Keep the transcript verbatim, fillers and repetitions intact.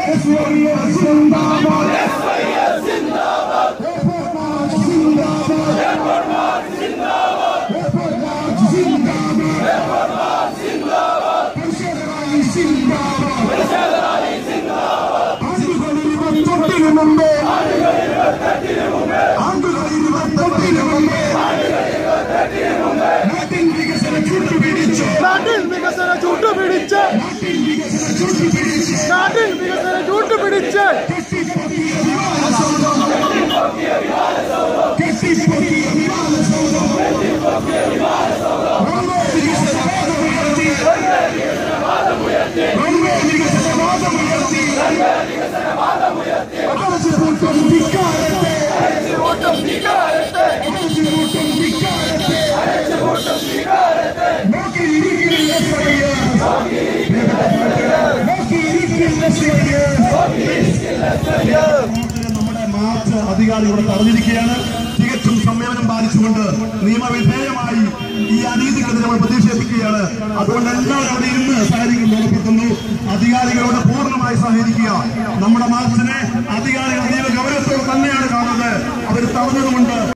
നമ്മുടെ മാർച്ച് അധികാരികളോട് പറഞ്ഞിരിക്കുകയാണ്. തികച്ചും സംയമനം പാലിച്ചുകൊണ്ട് നിയമവിധേയമായി ഈ അനീതിക്കെതിരെ നമ്മൾ പ്രതിഷേധിക്കുകയാണ്. അതുകൊണ്ട് എല്ലാവരും അവിടെ ഇരുന്ന് സഹകരിക്കുന്നു. അധികാരികളോട് പൂർണ്ണമായി സഹകരിക്കുക. നമ്മുടെ മാർച്ചിനെ അധികാരികൾ